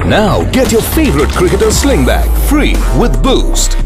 Now get your favorite cricketer sling bag free with Boost.